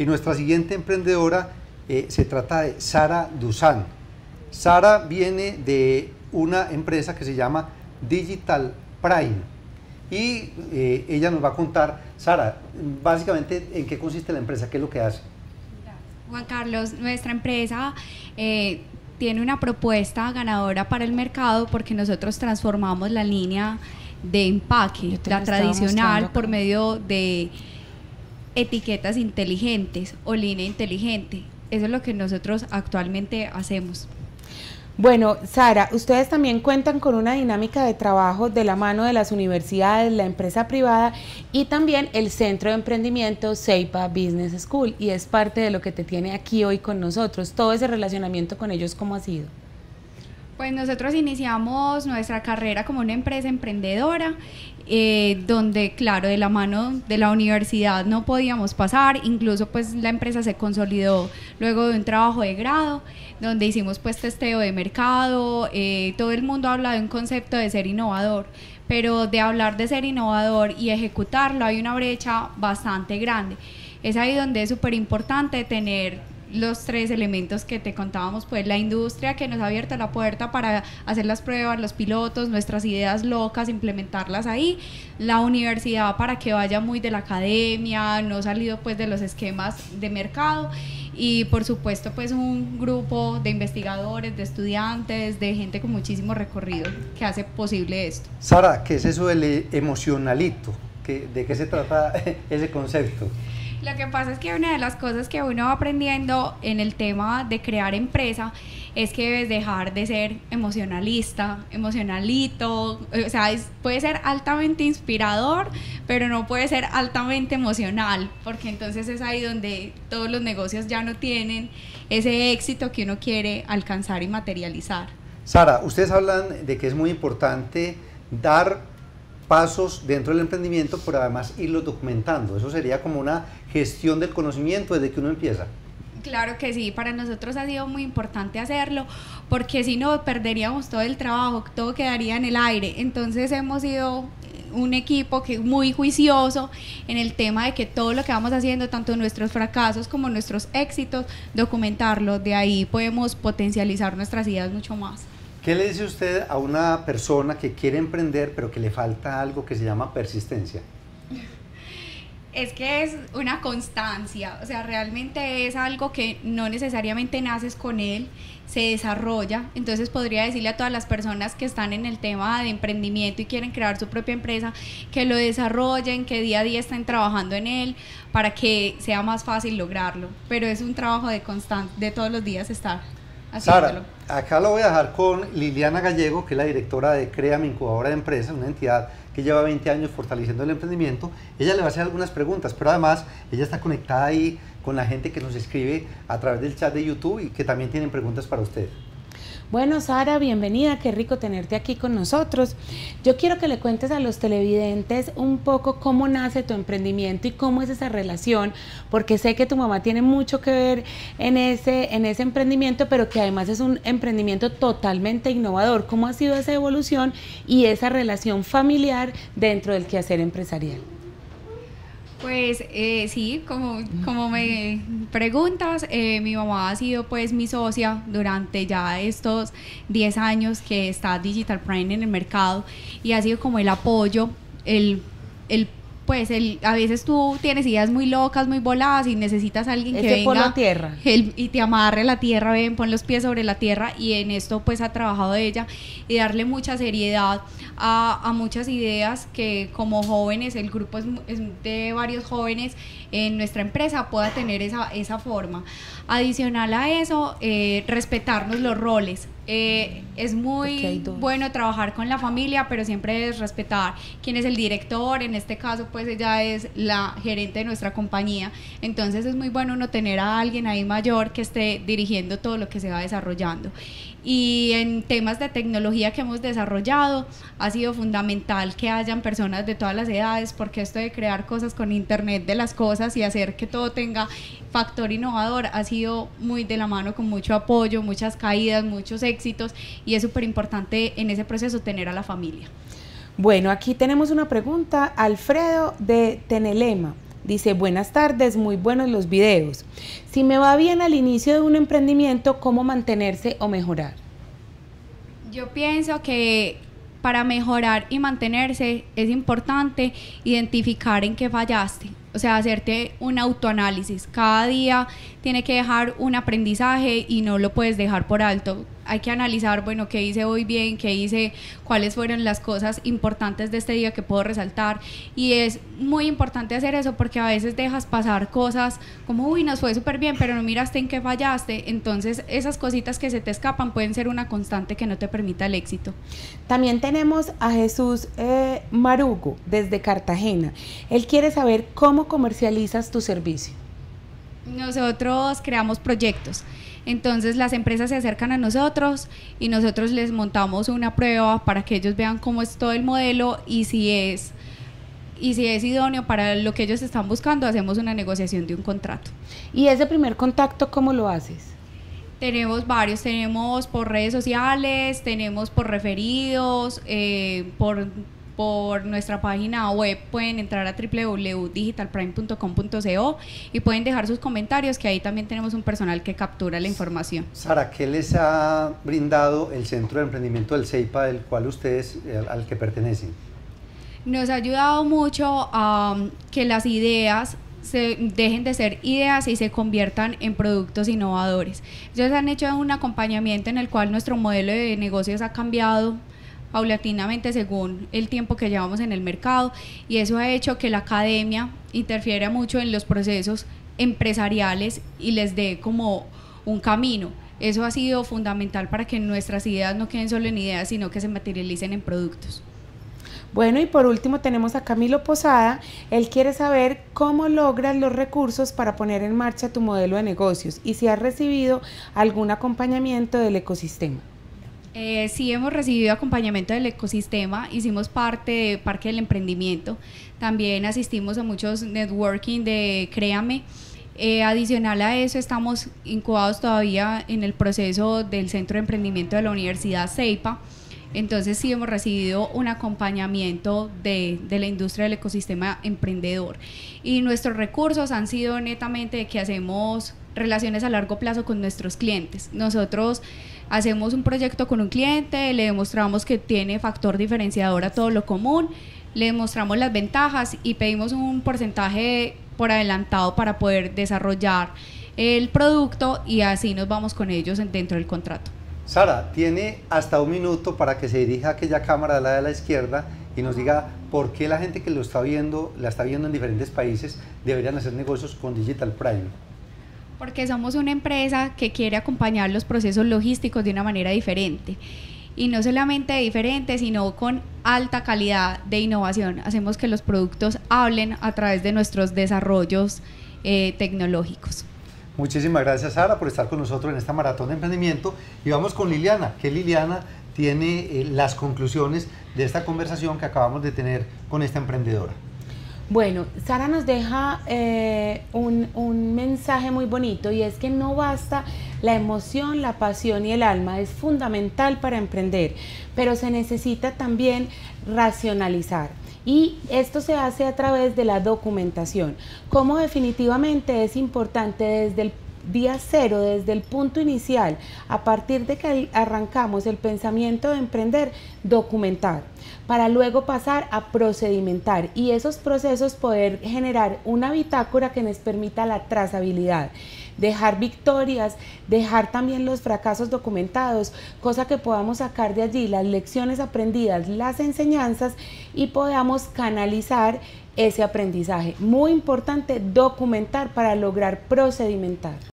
Y nuestra siguiente emprendedora se trata de Sara Duzán. Sara viene de una empresa que se llama Digital Prime y ella nos va a contar, Sara, básicamente en qué consiste la empresa, qué es lo que hace. Juan Carlos, nuestra empresa tiene una propuesta ganadora para el mercado porque nosotros transformamos la línea de empaque, la tradicional, por medio de etiquetas inteligentes o línea inteligente. Eso es lo que nosotros actualmente hacemos. Bueno, Sara, ustedes también cuentan con una dinámica de trabajo de la mano de las universidades, la empresa privada y también el Centro de Emprendimiento Ceipa Business School, y es parte de lo que te tiene aquí hoy con nosotros. Todo ese relacionamiento con ellos, ¿cómo ha sido? Pues nosotros iniciamos nuestra carrera como una empresa emprendedora, donde claro, de la mano de la universidad no podíamos pasar, incluso pues la empresa se consolidó luego de un trabajo de grado, donde hicimos pues testeo de mercado, todo el mundo habla de un concepto de ser innovador, pero de hablar de ser innovador y ejecutarlo hay una brecha bastante grande. Es ahí donde es súper importante tener los tres elementos que te contábamos, pues la industria que nos ha abierto la puerta para hacer las pruebas, los pilotos, nuestras ideas locas, implementarlas ahí, la universidad para que vaya muy de la academia, no salido pues de los esquemas de mercado, y por supuesto pues un grupo de investigadores, de estudiantes, de gente con muchísimo recorrido que hace posible esto. Sara, ¿qué es eso del emocionalito? ¿De qué se trata ese concepto? Lo que pasa es que una de las cosas que uno va aprendiendo en el tema de crear empresa es que debes dejar de ser emocionalista, emocionalito, o sea, puede ser altamente inspirador, pero no puede ser altamente emocional, porque entonces es ahí donde todos los negocios ya no tienen ese éxito que uno quiere alcanzar y materializar. Sara, ustedes hablan de que es muy importante dar pasos dentro del emprendimiento, pero además irlos documentando. Eso sería como una gestión del conocimiento desde que uno empieza. Claro que sí, para nosotros ha sido muy importante hacerlo, porque si no perderíamos todo el trabajo, todo quedaría en el aire. Entonces hemos sido un equipo que es muy juicioso en el tema de que todo lo que vamos haciendo, tanto nuestros fracasos como nuestros éxitos, documentarlo. De ahí podemos potencializar nuestras ideas mucho más. ¿Qué le dice usted a una persona que quiere emprender pero que le falta algo que se llama persistencia? Es que es una constancia, o sea, realmente es algo que no necesariamente naces con él, se desarrolla. Entonces podría decirle a todas las personas que están en el tema de emprendimiento y quieren crear su propia empresa, que lo desarrollen, que día a día estén trabajando en él para que sea más fácil lograrlo, pero es un trabajo de todos los días estar haciéndolo. Sara, acá lo voy a dejar con Liliana Gallego, que es la directora de Créame, incubadora de empresas, una entidad que lleva 20 años fortaleciendo el emprendimiento. Ella le va a hacer algunas preguntas, pero además ella está conectada ahí con la gente que nos escribe a través del chat de YouTube y que también tienen preguntas para usted. Bueno, Sara, bienvenida, qué rico tenerte aquí con nosotros. Yo quiero que le cuentes a los televidentes un poco cómo nace tu emprendimiento y cómo es esa relación, porque sé que tu mamá tiene mucho que ver en ese emprendimiento, pero que además es un emprendimiento totalmente innovador. ¿Cómo ha sido esa evolución y esa relación familiar dentro del quehacer empresarial? Pues sí, como me preguntas, mi mamá ha sido pues mi socia durante ya estos 10 años que está Digital Prime en el mercado, y ha sido como el apoyo, a veces tú tienes ideas muy locas, muy voladas y necesitas a alguien que venga por la tierra y te amarre la tierra, ven, pon los pies sobre la tierra, y en esto pues ha trabajado ella y darle mucha seriedad a muchas ideas que como jóvenes, el grupo es de varios jóvenes en nuestra empresa, pueda tener esa forma. Adicional a eso, respetarnos los roles. Es muy bueno trabajar con la familia, pero siempre es respetar quién es el director. En este caso pues ella es la gerente de nuestra compañía, entonces es muy bueno uno tener a alguien ahí mayor que esté dirigiendo todo lo que se va desarrollando. Y en temas de tecnología que hemos desarrollado ha sido fundamental que hayan personas de todas las edades, porque esto de crear cosas con internet de las cosas y hacer que todo tenga factor innovador ha sido muy de la mano, con mucho apoyo, muchas caídas, muchos éxitos, y es súper importante en ese proceso tener a la familia. Bueno, aquí tenemos una pregunta, Alfredo de Tenelema. Dice, buenas tardes, muy buenos los videos. Si me va bien al inicio de un emprendimiento, ¿cómo mantenerse o mejorar? Yo pienso que para mejorar y mantenerse es importante identificar en qué fallaste, o sea, hacerte un autoanálisis. Cada día tiene que dejar un aprendizaje y no lo puedes dejar por alto. Hay que analizar, bueno, qué hice hoy bien, qué hice, cuáles fueron las cosas importantes de este día que puedo resaltar. Y es muy importante hacer eso porque a veces dejas pasar cosas como, uy, nos fue súper bien, pero no miraste en qué fallaste. Entonces, esas cositas que se te escapan pueden ser una constante que no te permita el éxito. También tenemos a Jesús Marugo, desde Cartagena. Él quiere saber cómo comercializas tu servicio. Nosotros creamos proyectos. Entonces las empresas se acercan a nosotros y nosotros les montamos una prueba para que ellos vean cómo es todo el modelo y si es idóneo para lo que ellos están buscando, hacemos una negociación de un contrato. ¿Y ese primer contacto cómo lo haces? Tenemos varios, tenemos por redes sociales, tenemos por referidos, por nuestra página web pueden entrar a www.digitalprime.com.co y pueden dejar sus comentarios, que ahí también tenemos un personal que captura la información. Sara, ¿qué les ha brindado el Centro de Emprendimiento del CEIPA, del cual ustedes, al que pertenecen? Nos ha ayudado mucho a que las ideas se dejen de ser ideas y se conviertan en productos innovadores. Ellos han hecho un acompañamiento en el cual nuestro modelo de negocios ha cambiado paulatinamente según el tiempo que llevamos en el mercado, y eso ha hecho que la academia interfiera mucho en los procesos empresariales y les dé como un camino. Eso ha sido fundamental para que nuestras ideas no queden solo en ideas, sino que se materialicen en productos. Bueno, y por último tenemos a Camilo Posada. Él quiere saber cómo logras los recursos para poner en marcha tu modelo de negocios y si has recibido algún acompañamiento del ecosistema. Sí, hemos recibido acompañamiento del ecosistema, hicimos parte de Parque del Emprendimiento, también asistimos a muchos networking de Créame. Adicional a eso, estamos incubados todavía en el proceso del Centro de Emprendimiento de la Universidad CEIPA. Entonces sí hemos recibido un acompañamiento de la industria del ecosistema emprendedor, y nuestros recursos han sido netamente de que hacemos relaciones a largo plazo con nuestros clientes. Nosotros hacemos un proyecto con un cliente, le demostramos que tiene factor diferenciador a todo lo común, le demostramos las ventajas y pedimos un porcentaje por adelantado para poder desarrollar el producto, y así nos vamos con ellos dentro del contrato. Sara, tiene hasta 1 minuto para que se dirija a aquella cámara de la izquierda y nos diga por qué la gente que lo está viendo, la está viendo en diferentes países, deberían hacer negocios con Digital Prime. Porque somos una empresa que quiere acompañar los procesos logísticos de una manera diferente. Y no solamente diferente, sino con alta calidad de innovación. Hacemos que los productos hablen a través de nuestros desarrollos tecnológicos. Muchísimas gracias, Sara, por estar con nosotros en esta maratón de emprendimiento. Y vamos con Liliana, que Liliana tiene las conclusiones de esta conversación que acabamos de tener con esta emprendedora. Bueno, Sara nos deja un mensaje muy bonito, y es que no basta la emoción, la pasión y el alma, es fundamental para emprender, pero se necesita también racionalizar. Y esto se hace a través de la documentación. Como definitivamente es importante desde el día cero, desde el punto inicial, a partir de que arrancamos el pensamiento de emprender, documentar, para luego pasar a procedimentar, y esos procesos poder generar una bitácora que nos permita la trazabilidad, dejar victorias, dejar también los fracasos documentados, cosa que podamos sacar de allí las lecciones aprendidas, las enseñanzas, y podamos canalizar ese aprendizaje. Muy importante documentar para lograr procedimentar.